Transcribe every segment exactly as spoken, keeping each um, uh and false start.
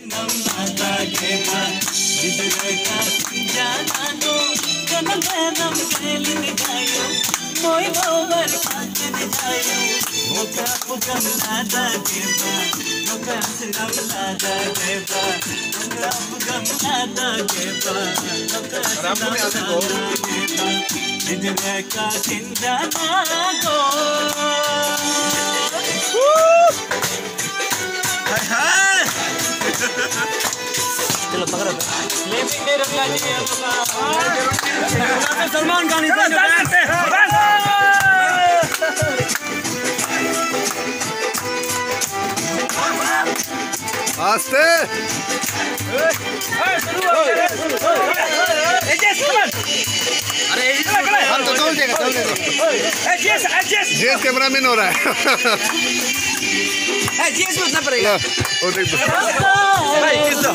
nada que va. Didre ka jana no janam janam kelin jayo. Moi over paten jayo. Muka pugam nada ke va. Muka sinam nada ke va. Muka pugam nada ke va. Muka sinam nada ke va. Didre ka jana no. चलो पकड़ो sleeping नहीं रखना चाहिए आपका सलमान खान इधर आस्ते अरे हम तो चल देगा चल देगा एडजस्ट एडजस्ट जेस कैमरामैन हो रहा है जीएस में उतना पड़ेगा ओ देख भाई किस दो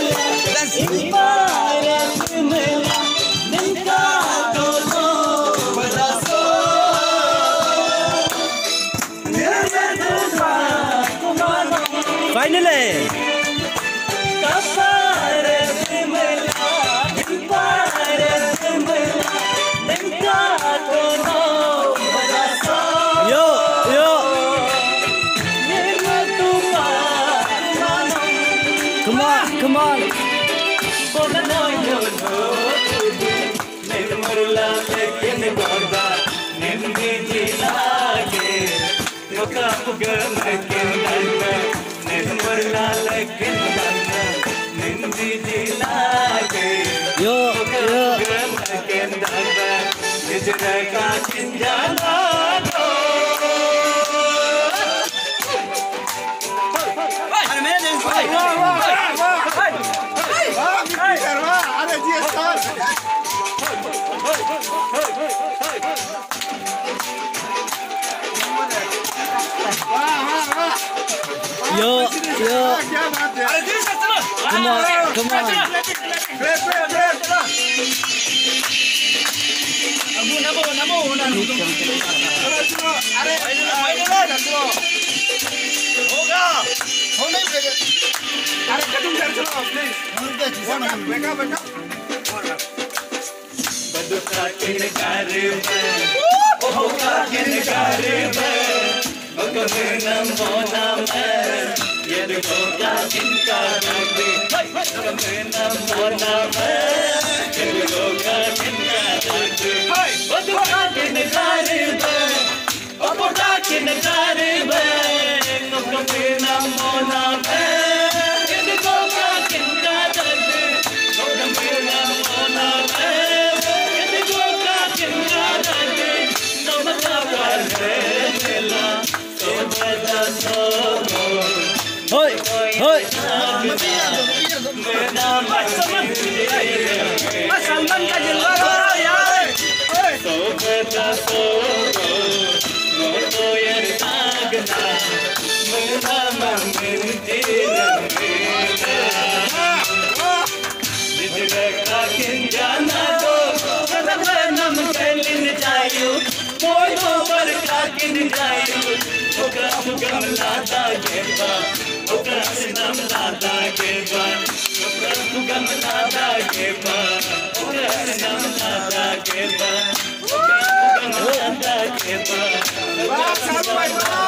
फाइनल है यो यो Come on, come on. Yo, yo. Yo, yo. Come on, come on. Namo Namo अरे होगा हो नहीं अरे कटिंग कर चलो प्लीज बेटा बेटा बदुका किन कारबे होगा किन कारबे बगमे नमो नमः ये होगा किन कारबे बगमे नमो नमः ये होगा किन कारबे बदुका किन कारबे होगा किन कारबे बगमे नमो नमः ये होगा किन कारबे बगमे नमो नमः Hoi, hoi. सलमान का जलवा हो रहा है यार So beta so no to yer sagna mera mamin dilan mera didre ka kin jana do nam kelin jayu moi do par ka kin jayu oka gam lada geba oka sinam lada geba oka gam lada geba oka sinam lada geba oka gam lada geba वाह साहब भाई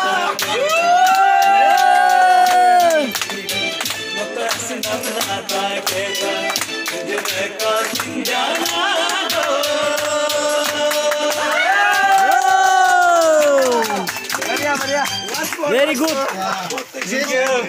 oka sinam lada geba didre ka kin jana do बढ़िया बढ़िया very good.